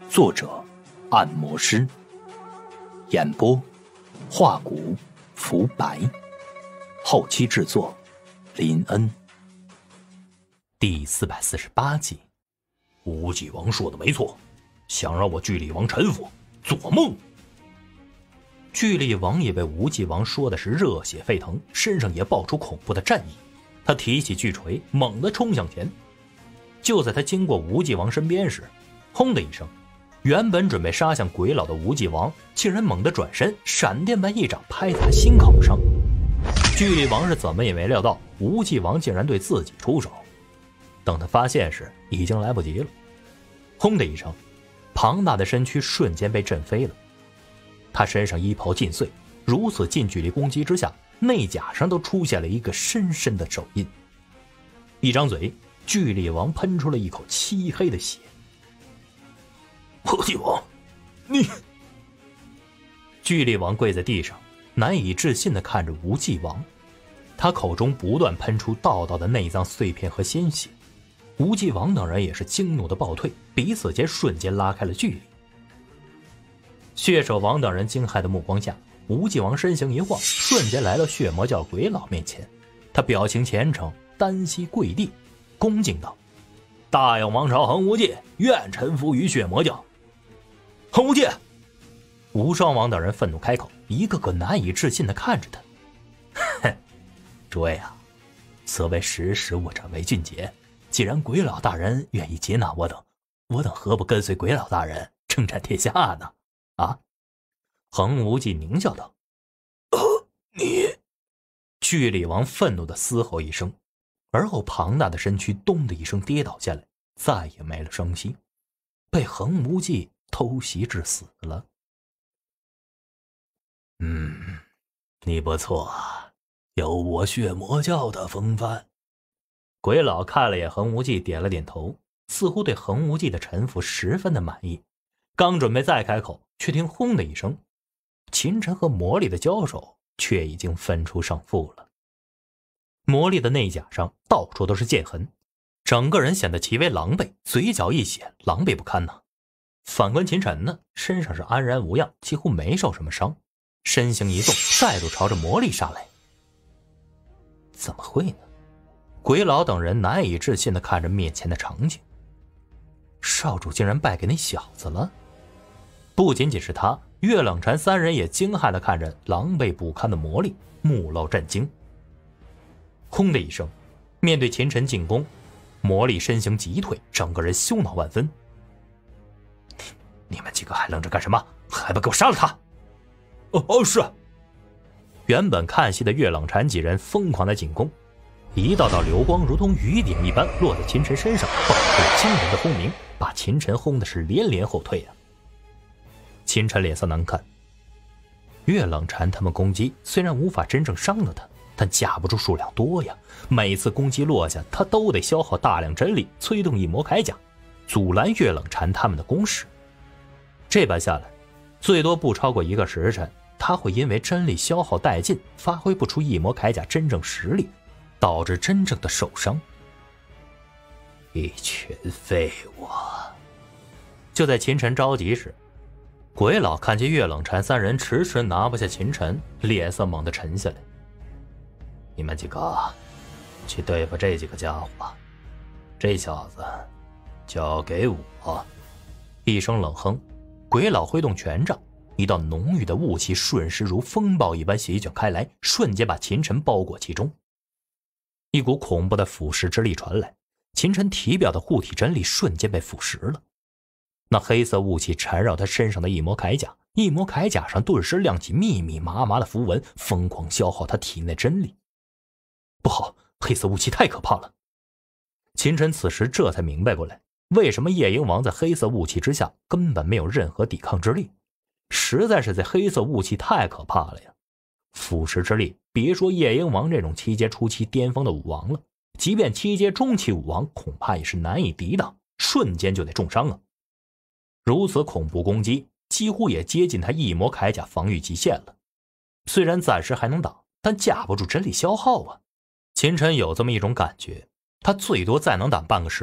作者按摩师，演播画骨浮白，后期制作林恩。第448集。无忌王说的没错，想让我巨力王臣服，做梦！巨力王也被无忌王说的是热血沸腾，身上也爆出恐怖的战意。他提起巨锤，猛地冲向前。就在他经过无忌王身边时，轰的一声，原本准备杀向鬼佬的无忌王竟然猛地转身，闪电般一掌拍在他心口上。巨力王是怎么也没料到无忌王竟然对自己出手，等他发现时已经来不及了。轰的一声，庞大的身躯瞬间被震飞了，他身上衣袍尽碎，如此近距离攻击之下，内甲上都出现了一个深深的手印。一张嘴，巨力王喷出了一口漆黑的血。无忌王，你！巨力王跪在地上，难以置信地看着无忌王，他口中不断喷出道道的内脏碎片和鲜血。无忌王等人也是惊怒的暴退，彼此间瞬间拉开了距离。血手王等人惊骇的目光下，无忌王身形一晃，瞬间来到血魔教鬼佬面前。他表情虔诚，单膝跪地，恭敬道：大영王朝恒无忌愿臣服于血魔教。恒无忌！无双王等人愤怒开口，一个个难以置信地看着他。哼，诸位啊，所谓识时务者为俊杰，既然鬼佬大人愿意接纳我等何不跟随鬼佬大人征战天下呢？啊！恒无忌狞笑道：你！巨力王愤怒地嘶吼一声，而后庞大的身躯咚的一声跌倒下来，再也没了声息，被恒无忌偷袭致死了。你不错啊，有我血魔教的风范。鬼佬看了眼恒无忌，点了点头，似乎对恒无忌的臣服十分的满意。刚准备再开口，却听轰的一声，秦晨和魔力的交手却已经分出胜负了。魔力的内甲上到处都是剑痕，整个人显得极为狼狈，嘴角一血，狼狈不堪呐。反观秦晨呢，身上是安然无恙，几乎没受什么伤，身形一动，再度朝着魔力杀来。怎么会呢？鬼佬等人难以置信地看着面前的场景，少主竟然败给那小子了。不仅仅是他，岳冷禅三人也惊骇地看着狼狈不堪的魔力，目露震惊。轰的一声，面对秦晨进攻，魔力身形急退，整个人羞恼万分。你们几个还愣着干什么？还不给我杀了他！是。原本看戏的岳冷禅几人疯狂的进攻，一道道流光如同雨点一般落在秦晨身上，爆出惊人的轰鸣，把秦晨轰的是连连后退啊！秦晨脸色难看。岳冷禅他们攻击虽然无法真正伤到他，但架不住数量多呀，每次攻击落下，他都得消耗大量真力，催动异魔铠甲，阻拦岳冷禅他们的攻势。这般下来，最多不超过1个时辰，他会因为真力消耗殆尽，发挥不出异魔铠甲真正实力，导致真正的受伤。一群废物！就在秦晨着急时，鬼佬看见岳冷禅三人迟迟拿不下秦晨，脸色猛地沉下来。你们几个去对付这几个家伙，这小子交给我。一声冷哼，鬼佬挥动权杖，一道浓郁的雾气瞬时如风暴一般席卷开来，瞬间把秦晨包裹其中。一股恐怖的腐蚀之力传来，秦晨体表的护体真力瞬间被腐蚀了。那黑色雾气缠绕他身上的异魔铠甲，异魔铠甲上顿时亮起密密麻麻的符文，疯狂消耗他体内真力。不好，黑色雾气太可怕了！秦晨此时这才明白过来，为什么夜鹰王在黑色雾气之下根本没有任何抵抗之力，实在是这黑色雾气太可怕了呀！腐蚀之力，别说夜鹰王这种7阶初期巅峰的武王了，即便7阶中期武王恐怕也是难以抵挡，瞬间就得重伤啊！如此恐怖攻击，几乎也接近他异魔铠甲防御极限了。虽然暂时还能挡，但架不住真力消耗啊！秦晨有这么一种感觉，他最多再能挡半个时辰，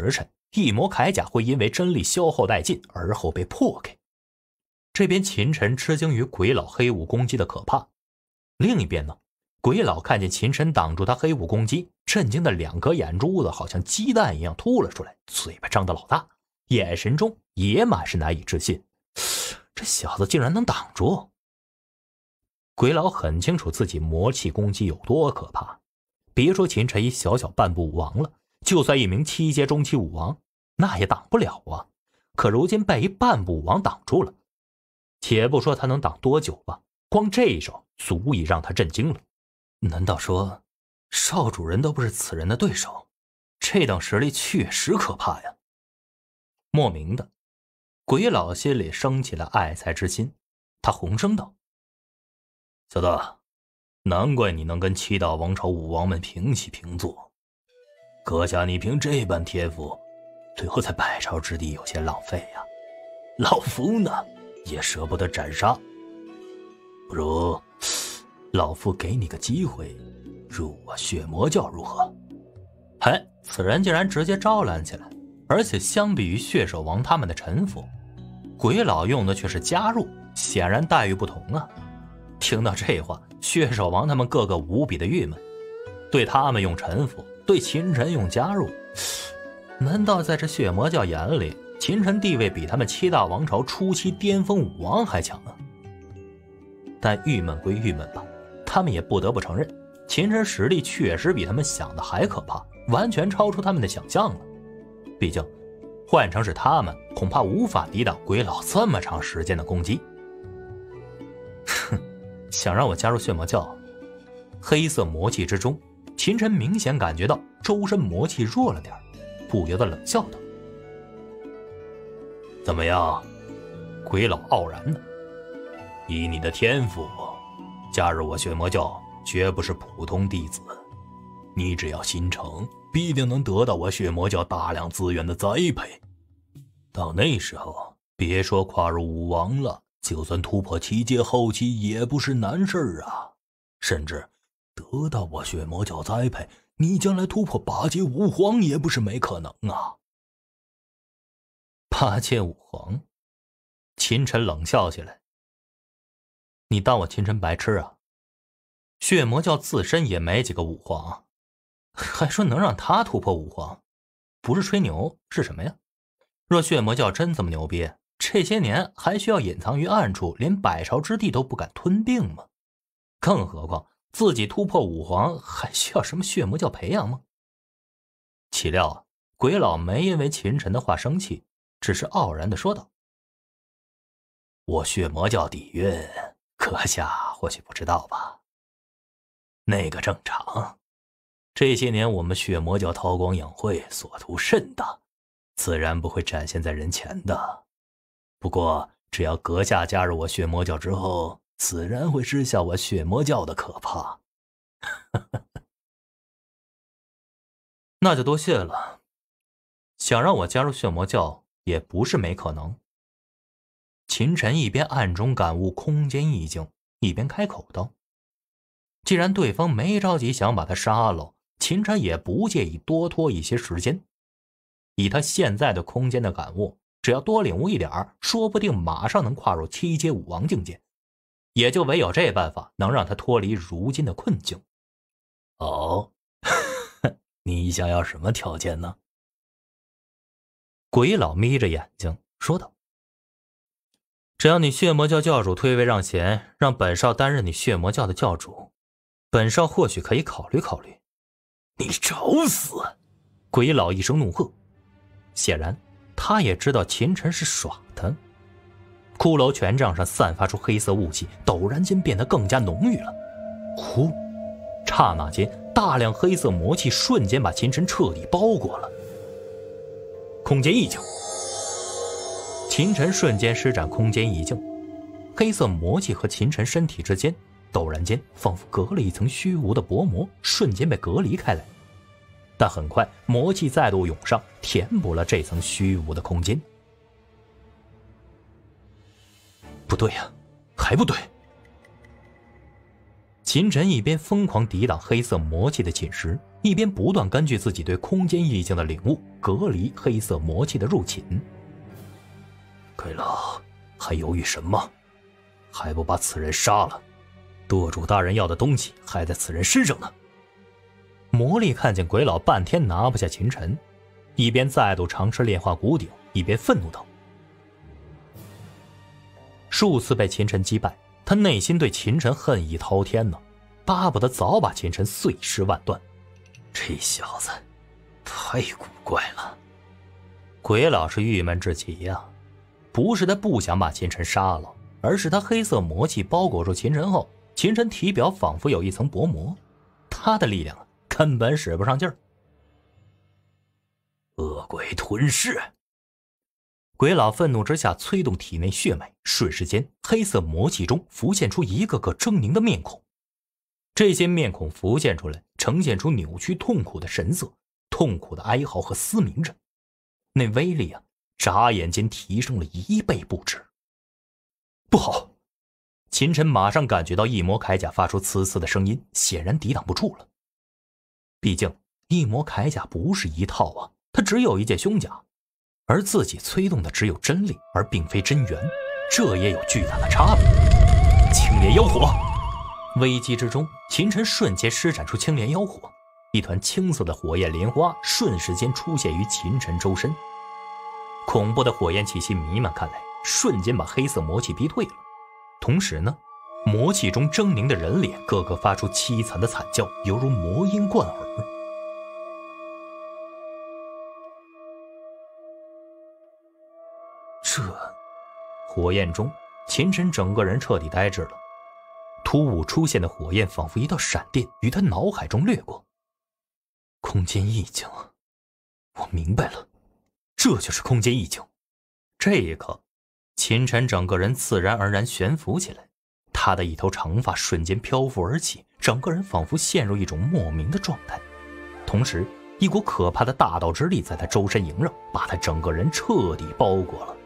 一魔铠甲会因为真力消耗殆尽而后被破开。这边秦晨吃惊于鬼佬黑武攻击的可怕，另一边呢，鬼佬看见秦晨挡住他黑武攻击，震惊的2颗眼珠子好像鸡蛋一样凸了出来，嘴巴张得老大，眼神中也满是难以置信。这小子竟然能挡住！鬼佬很清楚自己魔气攻击有多可怕，别说秦晨一小小半步武王了，就算一名7阶中期武王，那也挡不了啊。可如今被一半步武王挡住了，且不说他能挡多久吧，光这一手足以让他震惊了。难道说少主人都不是此人的对手？这等实力确实可怕呀！莫名的，鬼佬心里升起了爱才之心，他洪声道：小子，难怪你能跟7大王朝武王们平起平坐，阁下你凭这般天赋，留在百朝之地有些浪费呀。老夫呢也舍不得斩杀，不如老夫给你个机会，入我血魔教如何？嘿，此人竟然直接招揽起来，而且相比于血手王他们的臣服，鬼佬用的却是加入，显然待遇不同啊。听到这话，血手王他们个个无比的郁闷，对他们用臣服，对秦晨用加入，难道在这血魔教眼里，秦晨地位比他们7大王朝初期巅峰武王还强啊？但郁闷归郁闷吧，他们也不得不承认，秦晨实力确实比他们想的还可怕，完全超出他们的想象了。毕竟换成是他们，恐怕无法抵挡鬼佬这么长时间的攻击。哼，想让我加入血魔教？黑色魔气之中，秦晨明显感觉到周身魔气弱了点，不由得冷笑道：怎么样？鬼佬傲然呢？以你的天赋，加入我血魔教绝不是普通弟子，你只要心诚，必定能得到我血魔教大量资源的栽培。到那时候，别说跨入武王了，就算突破7阶后期也不是难事啊。甚至得到我血魔教栽培，你将来突破8阶武皇也不是没可能啊。8阶武皇？秦晨冷笑起来。你当我秦晨白痴啊？血魔教自身也没几个武皇，还说能让他突破武皇，不是吹牛是什么呀？若血魔教真这么牛逼，这些年还需要隐藏于暗处，连百朝之地都不敢吞并吗？更何况自己突破武皇还需要什么血魔教培养吗？岂料啊，鬼佬没因为秦晨的话生气，只是傲然地说道：我血魔教底蕴，阁下或许不知道吧？那个正常，这些年我们血魔教韬光养晦，所图甚大，自然不会展现在人前的。不过只要阁下加入我血魔教之后，自然会知晓我血魔教的可怕。那就多谢了。想让我加入血魔教也不是没可能。秦晨一边暗中感悟空间意境，一边开口道：既然对方没着急想把他杀了，秦晨也不介意多拖一些时间。以他现在的空间的感悟，只要多领悟一点，说不定马上能跨入7阶武王境界。也就唯有这办法能让他脱离如今的困境。哦，你想要什么条件呢？鬼佬眯着眼睛说道：只要你血魔教教主退位让贤，让本少担任你血魔教的教主，本少或许可以考虑考虑。你找死！鬼佬一声怒喝，显然他也知道秦晨是耍他。骷髅权杖上散发出黑色雾气，陡然间变得更加浓郁了。呼！刹那间，大量黑色魔气瞬间把秦晨彻底包裹了。空间意境，秦晨瞬间施展空间意境，黑色魔气和秦晨身体之间陡然间仿佛隔了一层虚无的薄膜，瞬间被隔离开来。但很快魔气再度涌上，填补了这层虚无的空间。不对呀，还不对！ 秦晨一边疯狂抵挡黑色魔气的侵蚀，一边不断根据自己对空间意境的领悟，隔离黑色魔气的入侵。鬼老，还犹豫什么？还不把此人杀了？舵主大人要的东西还在此人身上呢。魔力看见鬼老半天拿不下秦晨，一边再度尝试炼化古鼎，一边愤怒道：数次被秦晨击败，他内心对秦晨恨意滔天呢，巴不得早把秦晨碎尸万段。这小子太古怪了。鬼老是郁闷至极呀，不是他不想把秦晨杀了，而是他黑色魔气包裹住秦晨后，秦晨体表仿佛有一层薄膜，他的力量根本使不上劲儿。恶鬼吞噬！鬼老愤怒之下催动体内血脉，瞬时间黑色魔气中浮现出一个个狰狞的面孔。这些面孔浮现出来，呈现出扭曲痛苦的神色，痛苦的哀嚎和嘶鸣着。那威力眨眼间提升了1倍不止。不好！秦晨马上感觉到异魔铠甲发出呲呲的声音，显然抵挡不住了。毕竟异魔铠甲不是一套啊，它只有一件胸甲，而自己催动的只有真力，而并非真元，这也有巨大的差别。青莲妖火！危机之中，秦晨瞬间施展出青莲妖火，一团青色的火焰莲花瞬时间出现于秦晨周身。恐怖的火焰气息弥漫开来，瞬间把黑色魔气逼退了。同时呢，魔气中狰狞的人脸个个发出凄惨的惨叫，犹如魔音贯耳。火焰中，秦晨整个人彻底呆滞了。突兀出现的火焰仿佛一道闪电，于他脑海中掠过。空间意境，我明白了，这就是空间意境。这一刻，秦晨整个人自然而然悬浮起来，他的一头长发瞬间漂浮而起，整个人仿佛陷入一种莫名的状态。同时，一股可怕的大道之力在他周身萦绕，把他整个人彻底包裹了。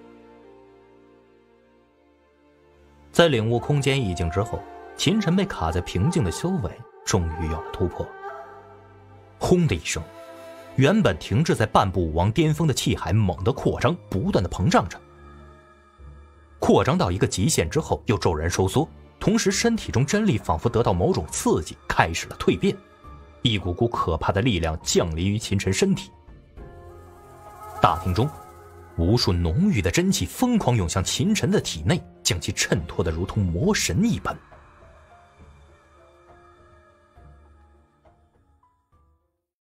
在领悟空间意境之后，秦晨被卡在平静的修为终于有了突破。轰的一声，原本停滞在半步武王巅峰的气海猛地扩张，不断的膨胀着。扩张到一个极限之后又骤然收缩，同时身体中真力仿佛得到某种刺激，开始了蜕变。一股股可怕的力量降临于秦晨身体。大厅中，无数浓郁的真气疯狂涌向秦晨的体内，将其衬托得如同魔神一般。